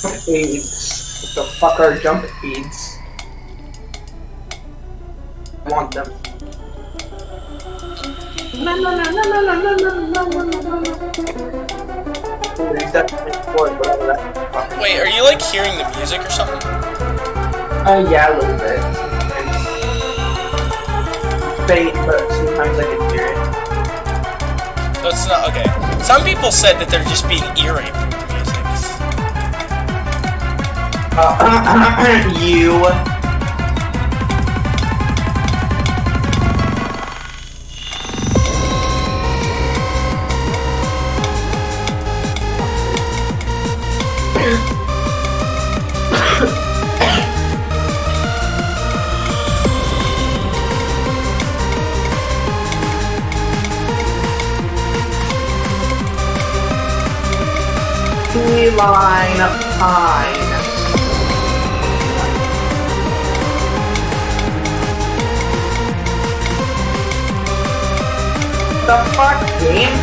Aids. What the fuck are jump aids? I want them. No, no, no, no, no, no, no, no, no, no, no, no. Wait, are you like hearing the music or something? Yeah, a little bit. It's fake, but sometimes I can hear it. So it's not okay. Some people said that they're just being eerie with the music. You. Line of pine. The fuck, game?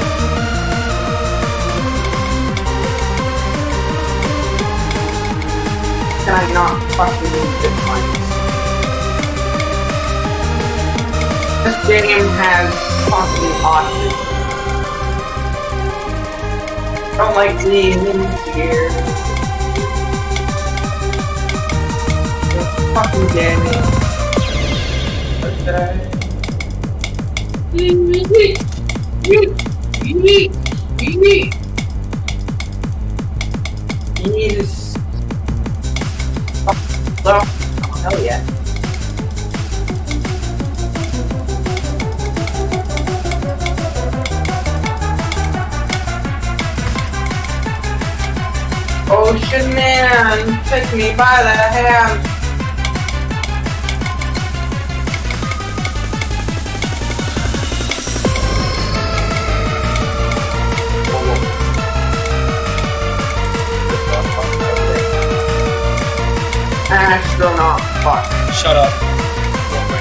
Can I not fucking use this one? This game has fucking autism. I don't like seeing him here. Fucking damn it. Okay. He's... Oh, hell yeah. Ocean man, take me by the hand. Astronaut, fuck. Shut up. Real quick.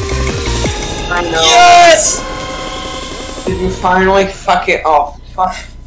I know. Yes! Did you finally fuck it off? Fuck.